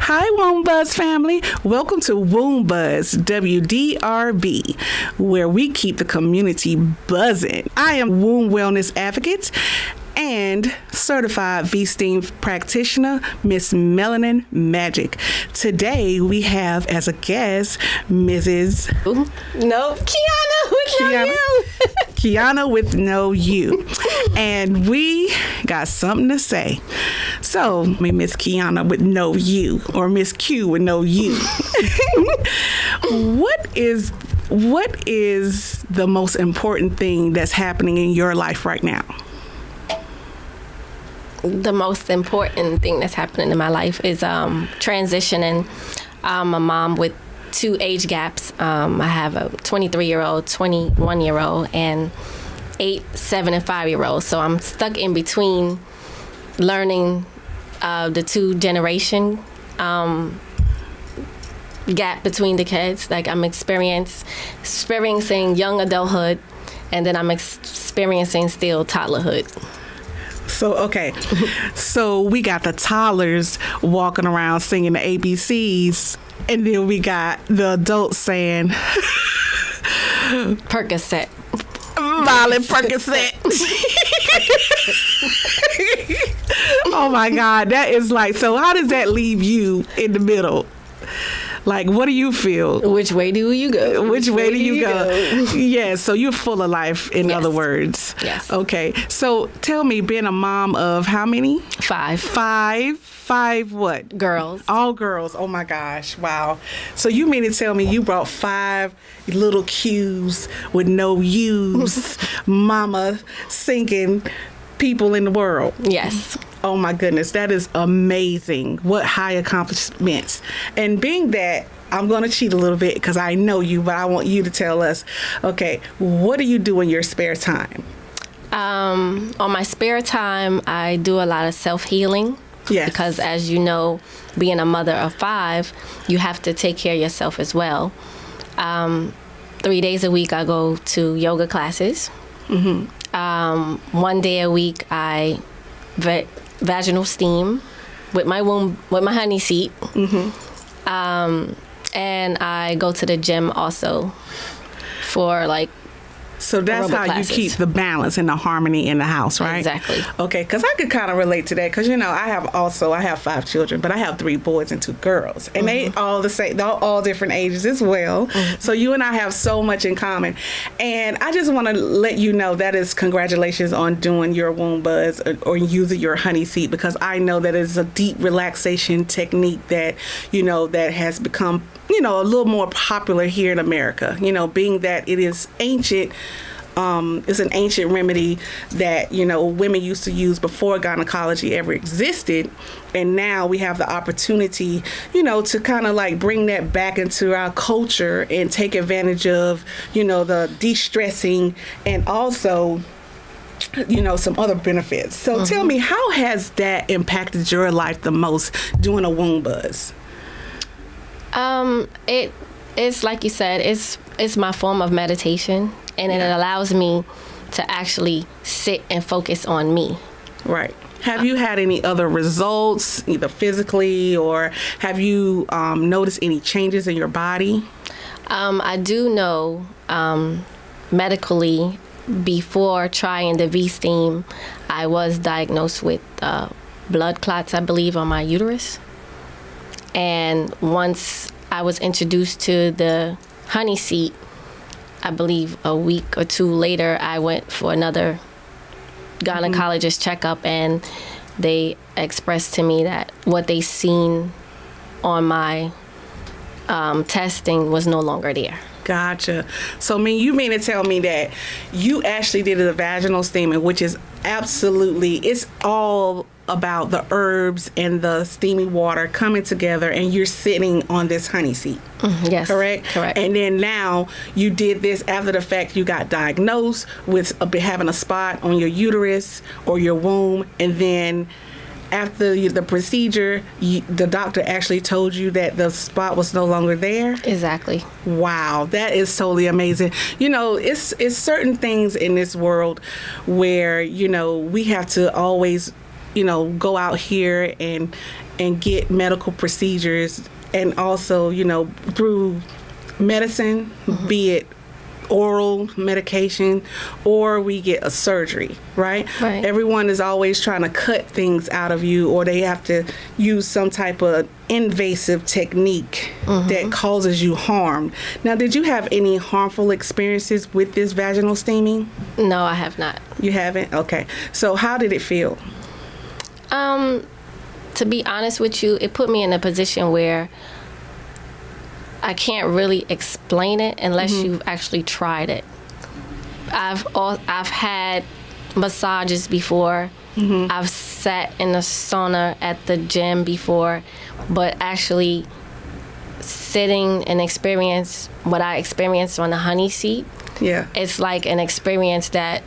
Hi, Womb Buzz family. Welcome to Womb Buzz, WDRB, where we keep the community buzzing. I am womb wellness advocate and certified V-STEAM practitioner, Miss Melanin Magic. Today, we have as a guest, Mrs. Kiana with no you. Kiana with no you. And we got something to say. So, Miss Kiana with no you, or Miss Q with no you. What is the most important thing that's happening in your life right now? The most important thing that's happening in my life is transitioning. I'm a mom with 2 age gaps. I have a 23-year-old, 21-year-old, and 8, 7, and 5-year-old. So I'm stuck in between learning the 2 generation gap between the kids. Like I'm experiencing young adulthood, and then I'm experiencing still toddlerhood. So, okay. So we got the toddlers walking around singing the ABCs, and then we got the adults saying Percocet. Violet Percocet. Oh my God. That is like, so how does that leave you in the middle? Like, what do you feel? Which way do you go? Which way do you go? Yes, so you're full of life, in other words. Yes. Okay, so tell me, being a mom of how many? 5. 5 what? Girls. All girls. Oh my gosh, wow. So you mean to tell me you brought 5 little Qs with no U's, mama singing people in the world? Yes. Oh my goodness, that is amazing. What high accomplishments. And being that, I'm going to cheat a little bit because I know you, but I want you to tell us, okay, what do you do in your spare time? On my spare time, I do a lot of self-healing. Yes. Because as you know, being a mother of 5, you have to take care of yourself as well. 3 days a week, I go to yoga classes. Mm-hmm. 1 day a week, I vaginal steam with my honey seat. Mm-hmm. And I go to the gym also for like. So that's how classes. You keep the balance and the harmony in the house, right? Exactly. Okay, because I could kind of relate to that because, you know, I have 5 children, but I have 3 boys and 2 girls. And they all the same, they're all different ages as well. Mm-hmm. So you and I have so much in common. And I just want to let you know that is congratulations on doing your womb buzz or using your honey seat, because I know that it's a deep relaxation technique that, you know, that has become, you know, a little more popular here in America, you know, being that it is ancient. It's an ancient remedy that, you know, women used to use before gynecology ever existed. And now we have the opportunity, you know, to kind of like bring that back into our culture and take advantage of, you know, the de-stressing and also, you know, some other benefits. So tell me, how has that impacted your life the most doing a womb buzz? It's like you said, it's my form of meditation, and it allows me to actually sit and focus on me. Right. Have you had any other results, either physically, or have you noticed any changes in your body? I do know medically, before trying the V-STEAM, I was diagnosed with blood clots, I believe, on my uterus. And once I was introduced to the honey seat, I believe a week or 2 later, I went for another gynecologist checkup, and they expressed to me that what they seen on my testing was no longer there. Gotcha. So, you mean to tell me that you actually did a vaginal steaming, which is absolutely, it's all about the herbs and the steamy water coming together, and you're sitting on this honey seat. Yes. Correct? Correct. And then now you did this after the fact. You got diagnosed with having a spot on your uterus or your womb, and then after the procedure, the doctor actually told you that the spot was no longer there? Exactly. Wow, that is totally amazing. You know, it's certain things in this world where, you know, we have to always, you know, go out here and and get medical procedures, and also, you know, through medicine, be it oral medication, or we get a surgery, right? Everyone is always trying to cut things out of you, or they have to use some type of invasive technique that causes you harm. Now, did you have any harmful experiences with this vaginal steaming? No, I have not. You haven't? Okay. So how did it feel? To be honest with you, it put me in a position where I can't really explain it unless you've actually tried it. I've had massages before. I've sat in the sauna at the gym before, but actually sitting and experience what I experienced on the honey seat, it's like an experience that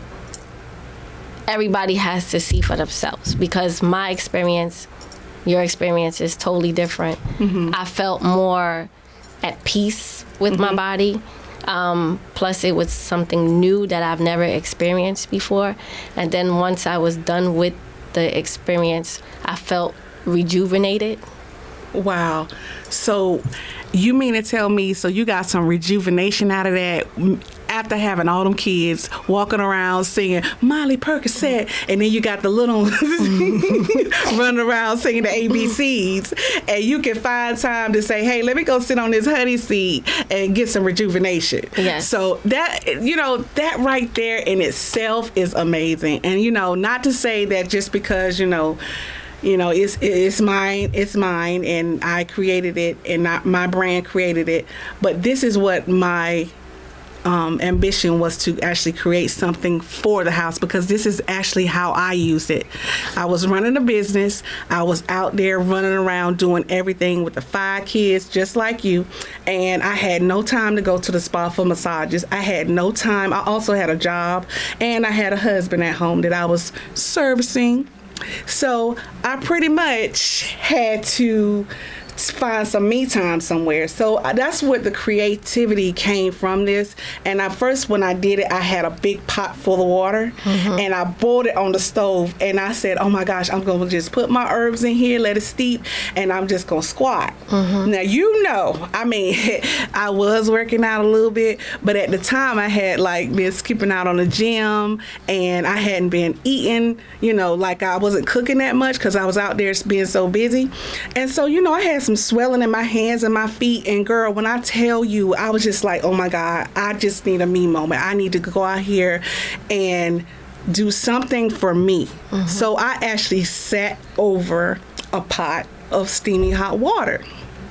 everybody has to see for themselves, because my experience, your experience is totally different. I felt more at peace with my body. Plus, it was something new that I've never experienced before. And then once I was done with the experience, I felt rejuvenated. Wow. So you mean to tell me, so you got some rejuvenation out of that after having all them kids walking around singing Molly Percocet, and then you got the little running around singing the ABCs, and you can find time to say, hey, let me go sit on this honey seat and get some rejuvenation. Yes. So that, you know, that right there in itself is amazing. And, you know, not to say that just because, you know, it's mine, and I created it, and my brand created it. But this is what my ambition was, to actually create something for the house, because this is actually how I used it. I was running a business. I was out there running around doing everything with the 5 kids, just like you, and I had no time to go to the spa for massages. I had no time. I also had a job, and I had a husband at home that I was servicing. So I pretty much had to find some me time somewhere. So that's what the creativity came from this. And when I did it, I had a big pot full of water, and I boiled it on the stove, and I said, oh my gosh, I'm going to just put my herbs in here, let it steep, and I'm just going to squat. Now, you know, I mean, I was working out a little bit, but at the time I had like been skipping out on the gym, and I hadn't been eating, you know, like I wasn't cooking that much because I was out there being so busy. And so, you know, I had some swelling in my hands and my feet, and girl, when I tell you, I was just like, oh my God, I just need a me moment. I need to go out here and do something for me. So I actually sat over a pot of steaming hot water.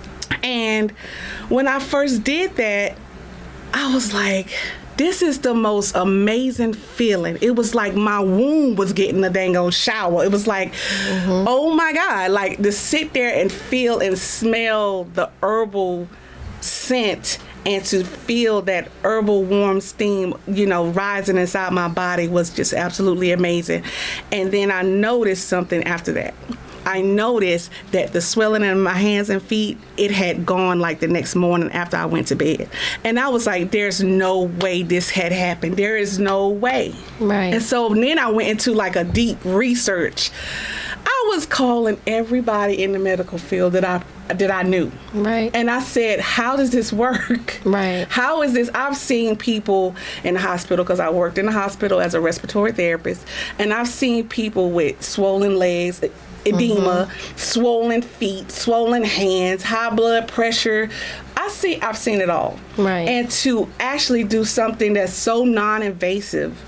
And when I first did that, I was like, this is the most amazing feeling. It was like my womb was getting a dang old shower. It was like, oh my God, like to sit there and feel and smell the herbal scent, and to feel that herbal warm steam, you know, rising inside my body was just absolutely amazing. And then I noticed something after that. I noticed that the swelling in my hands and feet, it had gone like the next morning after I went to bed. And I was like, there's no way this had happened. There is no way. Right. And so then I went into like a deep research. I was calling everybody in the medical field that I knew. Right. And I said, how does this work? Right. How is this? I've seen people in the hospital, because I worked in the hospital as a respiratory therapist, and I've seen people with swollen legs, edema, swollen feet, swollen hands, high blood pressure. I've seen it all. Right. And to actually do something that's so non-invasive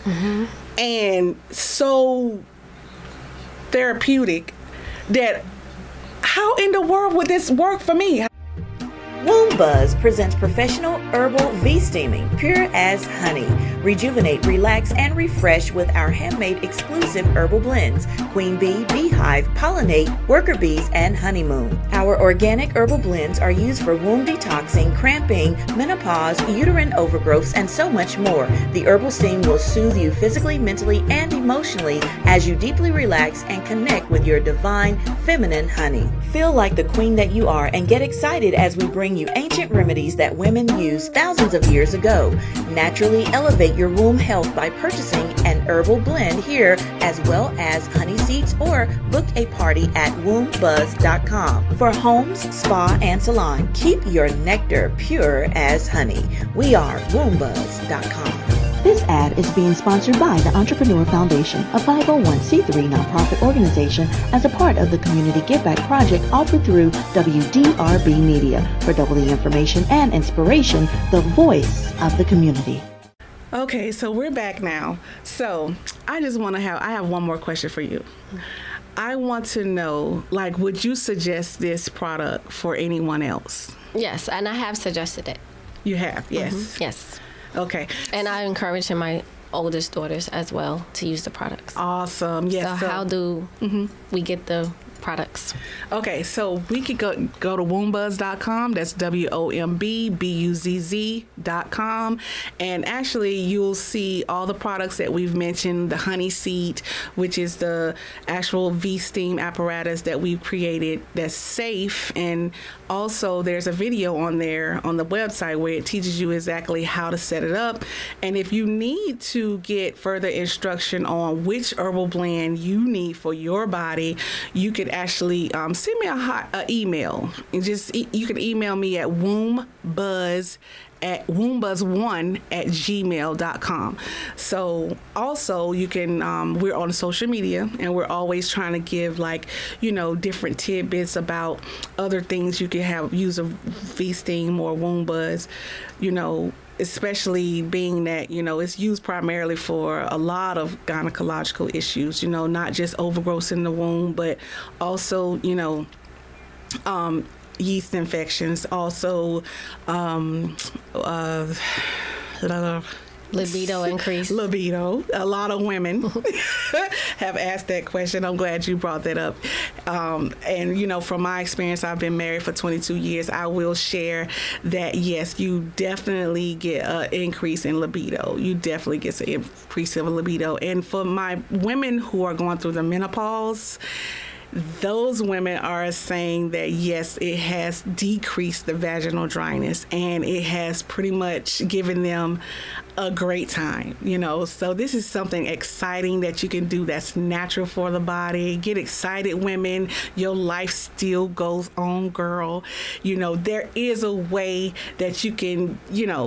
and so therapeutic, that how in the world would this work for me? Womb Buzz presents professional herbal V-steaming, pure as honey. Rejuvenate, relax, and refresh with our handmade exclusive herbal blends: Queen Bee, Beehive, Pollinate, Worker Bees, and Honeymoon. Our organic herbal blends are used for womb detoxing, cramping, menopause, uterine overgrowths, and so much more. The herbal steam will soothe you physically, mentally, and emotionally as you deeply relax and connect with your divine feminine honey. Feel like the queen that you are and get excited as we bring you ancient remedies that women used thousands of years ago. Naturally elevate your womb health by purchasing an herbal blend here, as well as honey seeds, or book a party at wombbuzz.com. For homes, spa, and salon, keep your nectar pure as honey. We are wombbuzz.com. This ad is being sponsored by the Entrepreneur Foundation, a 501c3 nonprofit organization as a part of the Community Give Back Project offered through WDRB Media. For double the information and inspiration, the voice of the community. Okay, so we're back now. So I have one more question for you. I want to know, like, would you suggest this product for anyone else? Yes, and I have suggested it. You have, yes. Mm-hmm. Yes. Okay. And I encourage my oldest daughters as well to use the products. Awesome. Yes. So how do we get the products? Okay, so we could go to wombbuzz.com. That's WOMBBUZZ.com. And actually, you'll see all the products that we've mentioned, the honey seat, which is the actual V-steam apparatus that we've created that's safe. And also, there's a video on there on the website where it teaches you exactly how to set it up. And if you need to get further instruction on which herbal blend you need for your body, you could actually send me an email. And you can email me at wombbuzz1@gmail.com. So also you can we're on social media, and we're always trying to give, like, different tidbits about other things you can use a V-steam or Wombbuzz, especially being that, it's used primarily for a lot of gynecological issues, not just overgrowths in the womb, but also, yeast infections, also libido increase. Libido. A lot of women have asked that question. I'm glad you brought that up. And, from my experience, I've been married for 22 years. I will share that, yes, you definitely get an increase in libido. You definitely get an increase in libido. And for my women who are going through the menopause, those women are saying that, yes, it has decreased the vaginal dryness, and it has pretty much given them a great time, So this is something exciting that you can do that's natural for the body. Get excited, women. Your life still goes on, girl. There is a way that you can,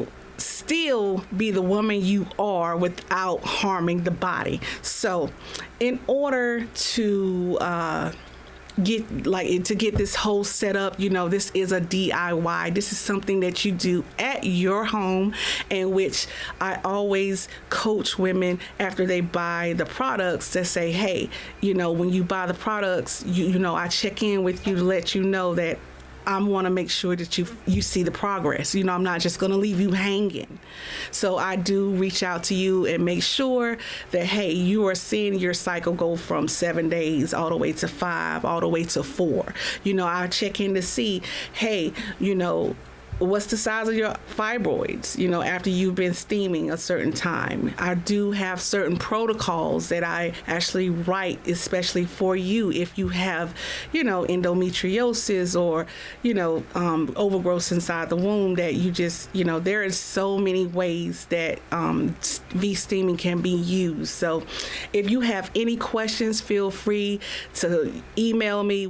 still be the woman you are without harming the body. So in order to get this whole setup, this is a DIY. This is something that you do at your home, in which I always coach women after they buy the products to say, hey, when you buy the products, I check in with you to let you know that I want to make sure that you see the progress. I'm not just going to leave you hanging. So I do reach out to you and make sure that, hey, you are seeing your cycle go from 7 days all the way to 5, all the way to 4. I check in to see, hey, what's the size of your fibroids, after you've been steaming a certain time. I do have certain protocols that I actually write especially for you if you have, endometriosis or, overgrowth inside the womb, that you just, there is so many ways that V-steaming can be used. So if you have any questions, feel free to email me,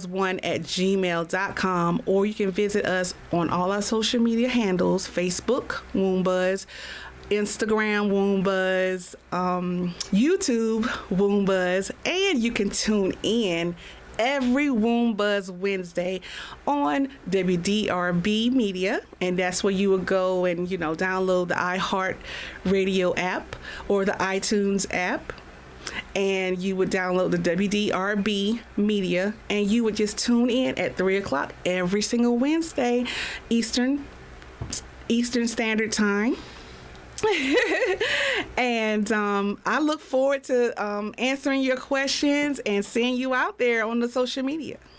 wombbuzz1@gmail.com, or you can visit us on all our social media handles: Facebook, Wombbuzz; Instagram, Wombbuzz; YouTube, Wombbuzz, and you can tune in every Wombbuzz Wednesday on WDRB Media, and that's where you would go and download the iHeart Radio app or the iTunes app, and you would download the WDRB Media, and you would just tune in at 3 o'clock every single Wednesday, Eastern Standard Time. And I look forward to answering your questions and seeing you out there on the social media.